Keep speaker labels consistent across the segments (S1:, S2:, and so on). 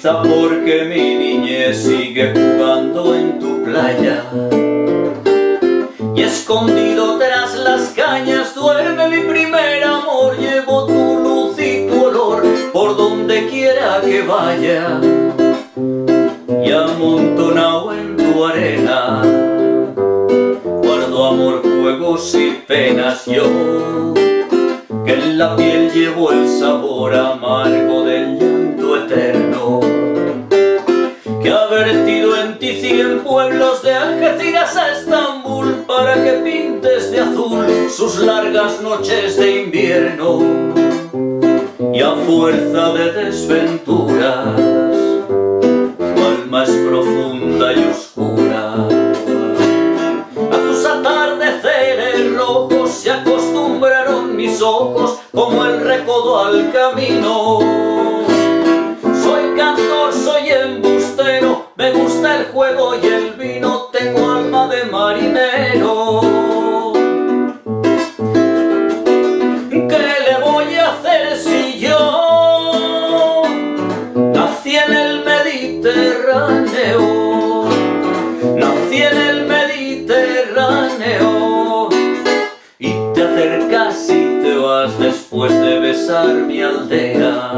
S1: tristeza porque mi niñez sigue jugando en tu playa, y escondido tras las cañas duerme mi primer amor. Llevo tu luz y tu olor por donde quiera que vaya, y amontonado en tu arena guardo amor, juegos y penas yo, que en la piel llevo el sabor amargo del llanto eterno, que ha vertido en ti 100 pueblos de Algeciras a Estambul, para que pintes de azul sus largas noches de invierno. Y a fuerza de desventuras, tu alma es profunda y oscura. A tus atardeceres rojos se acostumbraron mis ojos como el recodo al camino. Soy cantor, soy embustero, me gusta el juego y el vino, tengo alma de marinero. ¿Qué le voy a hacer si yo nací en el Mediterráneo? Nací en el Mediterráneo, y te acercas y te vas después de besar mi aldea.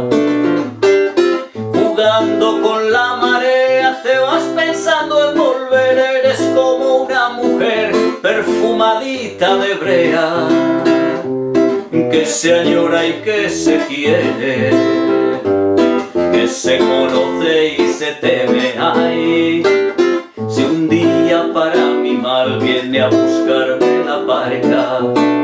S1: Jugando con la marea te vas pensando en volver, eres como una mujer perfumadita de brea, que se añora y que se quiere, que se conoce y se teme. Ay, si un día para mi mal viene a buscarme la barca,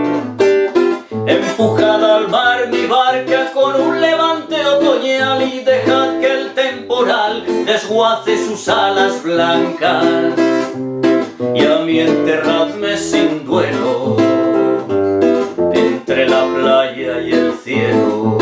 S1: empujada al mar mi barca con un levante otoñal, y dejad que el temporal desguace sus alas blancas, y a mí enterradme sin duelo entre la playa y el cielo,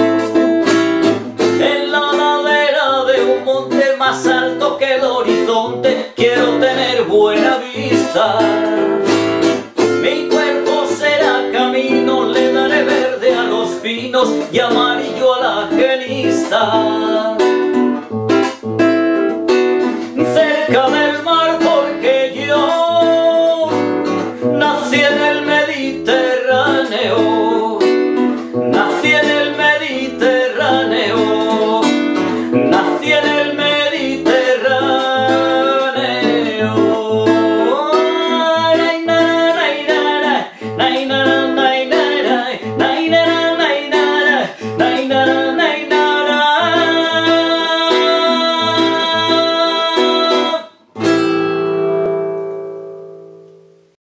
S1: en la ladera de un monte más alto que el horizonte. Quiero tener buena vista, mi cuerpo será camino, le daré verde a los pinos y amarillo a la genista. Cerca del mar porque yo nací en el Mediterráneo,